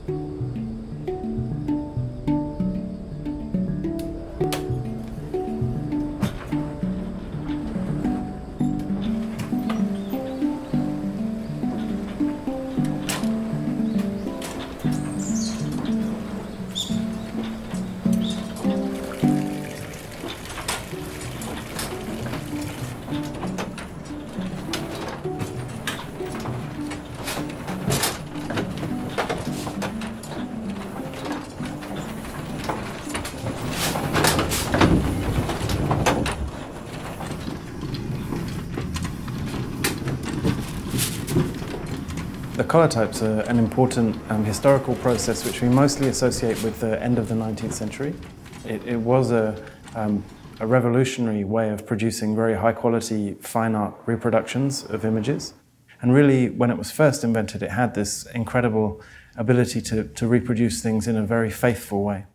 The colour types are an important historical process which we mostly associate with the end of the 19th century. It was a revolutionary way of producing very high quality fine art reproductions of images. And really, when it was first invented, it had this incredible ability to reproduce things in a very faithful way.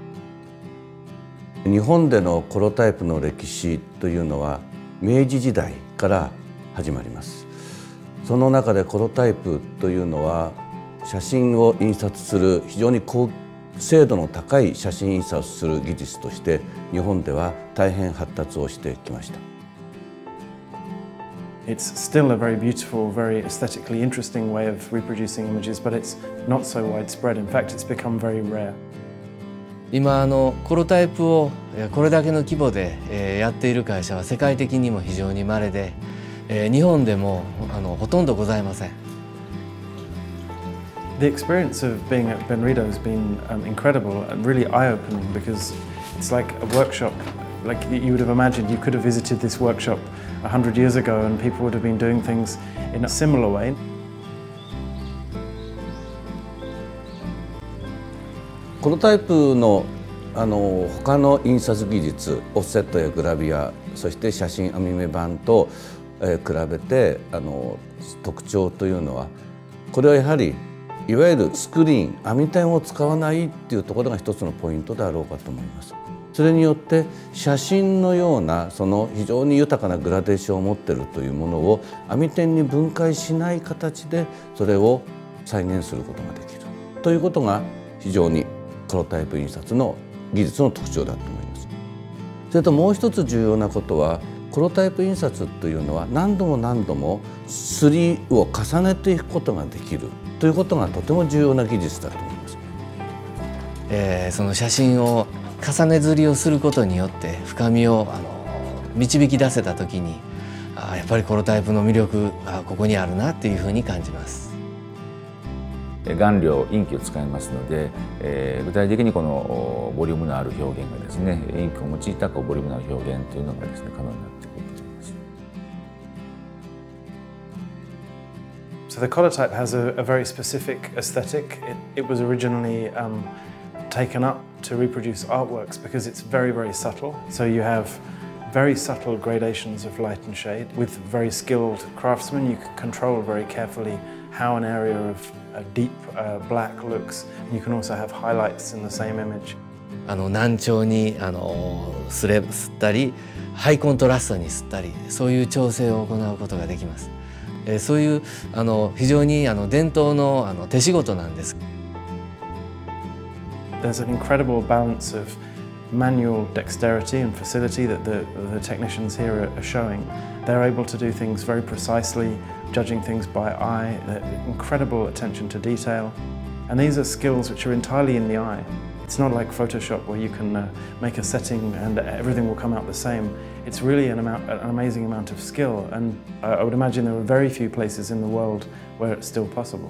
日本でのコロタイプの歴史というのは明治時代から始まります。その中でコロタイプというのは写真を印刷する非常に精度の高い写真印刷をする技術として日本では大変発達をしてきました。 It's still a very beautiful, very aesthetically interesting way of reproducing images, but it's not so widespread. In fact, it's become very rare. 今コロタイプをこれだけの規模でやっている会社は世界的にも非常に稀で、日本でもほとんどございません。 The experience of being at Benrido has been incredible and really eye-opening because it's like a workshop. Like you would have imagined, you could have visited this workshop 100 years ago and people would have been doing things in a similar way. コロタイプの他の印刷技術、オフセットやグラビア、そして写真網目版と比べて特徴というのは、これはやはりいわゆるスクリーン、網点を使わないっていうところが一つのポイントであろうかと思います。それによって写真のようなその非常に豊かなグラデーションを持っているというものを網点に分解しない形でそれを再現することができるということが非常にコロタイプ印刷の技術の特徴だと思います。それともう一つ重要なことは、コロタイプ印刷というのは何度も何度も刷りを重ねていくことができるということがとても重要な技術だと思います。 その写真を重ね刷りをすることによって深みを導き出せた時に、やっぱりコロタイプの魅力がここにあるなっていうふうに感じます。 顔料、インキを使いますので、具体的にこのボリュームのある表現がですね、インクを用いたボリュームのある表現というのがですね、可能になってくると思います。 So the color-type has a very specific aesthetic. It was originally taken up to reproduce artworks because it's very, very subtle. So you have very subtle gradations of light and shade. With very skilled craftsmen, you can control very carefully how an area of deep black looks. And you can also have highlights in the same image. 難聴に刷ったり、ハイコントラストに刷ったり、そういう調整を行うことができます。そういう非常に伝統の手仕事なんです。 There's an incredible balance of manual dexterity and facility that the technicians here are showing. They're able to do things very precisely, judging things by eye, incredible attention to detail. And these are skills which are entirely in the eye. It's not like Photoshop where you can make a setting and everything will come out the same. It's really an amazing amount of skill, and I would imagine there are very few places in the world where it's still possible.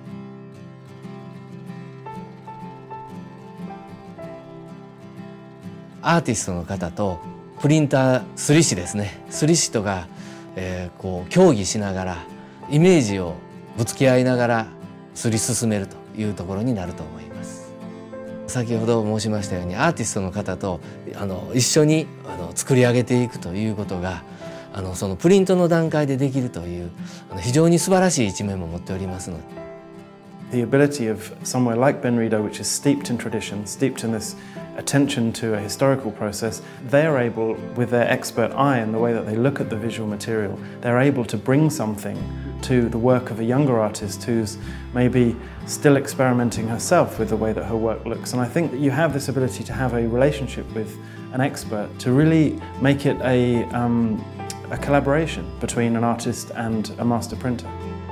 アーティストの方とプリンター、刷り師ですね、刷り師とが、こう協議しながらイメージをぶつけ合いながら刷り進めるというところになると思います。先ほど申しましたようにアーティストの方と一緒に作り上げていくということがそのプリントの段階でできるという非常に素晴らしい一面も持っておりますので。 The ability of somewhere like Benrido, which is steeped in tradition, steeped in this attention to a historical process, they're able, with their expert eye and the way that they look at the visual material, they're able to bring something to the work of a younger artist who's maybe still experimenting herself with the way that her work looks. And I think that you have this ability to have a relationship with an expert to really make it a collaboration between an artist and a master printer.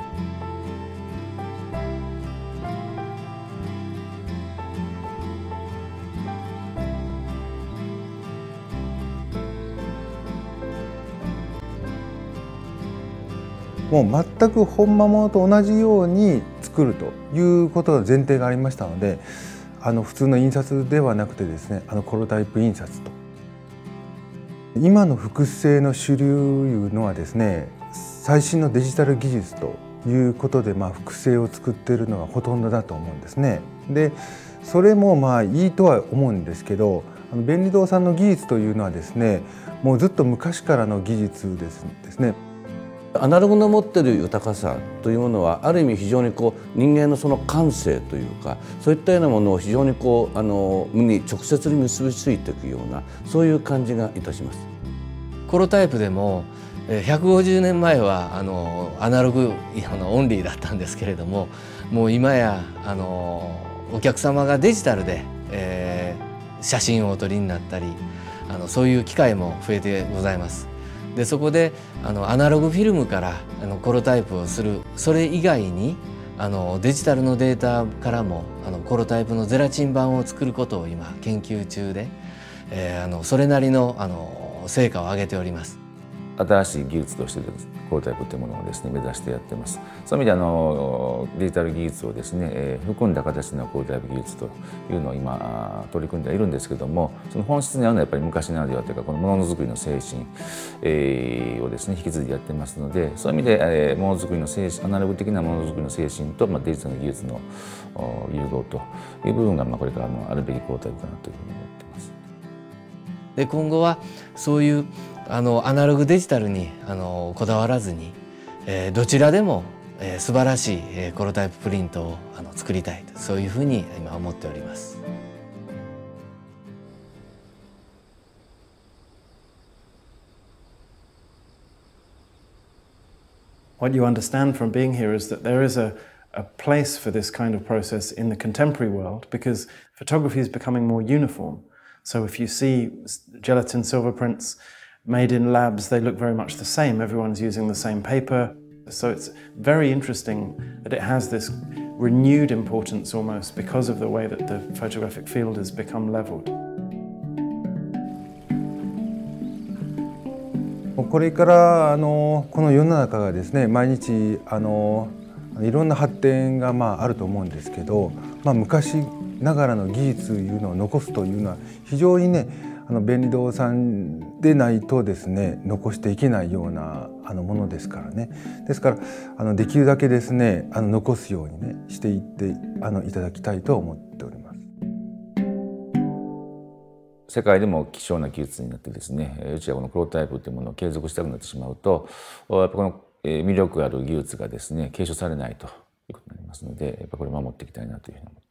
もう全く本間物と同じように作るということが前提がありましたので、普通の印刷ではなくてですね、コロタイプ印刷と。今の複製の主流いうのはですね、最新のデジタル技術ということで、複製を作っているのがほとんどだと思うんですね。で、それもいいとは思うんですけど、便利堂さんの技術というのはですね、もうずっと昔からの技術ですね。 アナログの持っている豊かさというものはある意味非常に人間のその感性というか、そういったようなものを非常にに直接に結びついていくような、そういう感じがいたします。 コロタイプでも150年前はアナログオンリーだったんですけれども、もう今やお客様がデジタルで、写真をお撮りになったりそういう機会も増えてございます。でそこでアナログフィルムからコロタイプをする、それ以外にデジタルのデータからもコロタイプのゼラチン版を作ることを今研究中で、それなりの成果を上げております。 新しい技術としてコロタイプというものをですね目指してやってます。そういう意味でデジタル技術をですね含んだ形のコロタイプ技術というのを今取り組んではいるんですけども、その本質にあるのはやっぱり昔ならではというか、このものづくりの精神をですね引き継いでやってますので、そういう意味でものづくりの精神、アナログ的なものづくりの精神とデジタルの技術の融合という部分がこれからあるべきコロタイプかなというふうに思っています。 で今後はそういうアナログデジタルにこだわらずに、どちらでも素晴らしいコロタイププリントを作りたいと、そういうふうに今思っております。 What you understand from being here is that there is a place for this kind of process in the contemporary world, because photography is becoming more uniform. So if you see gelatin silver prints made in labs, they look very much the same. Everyone's using the same paper. So it's very interesting that it has this renewed importance almost because of the way that the photographic field has become leveled. これからこの世の中がですね、毎日いろんな発展があると思うんですけど、昔ながらの技術いうのを残すというのは非常にね、便利堂さんでないとですね残していけないようなものですからね。ですからできるだけですね残すようにねしていっていただきたいと思っております。 世界でも希少な技術になってですね、うちはこのコロタイプというものを継続したくなってしまうと、やっぱこの魅力ある技術がですね継承されないということになりますので、やっぱこれを守っていきたいなというふうに思っています。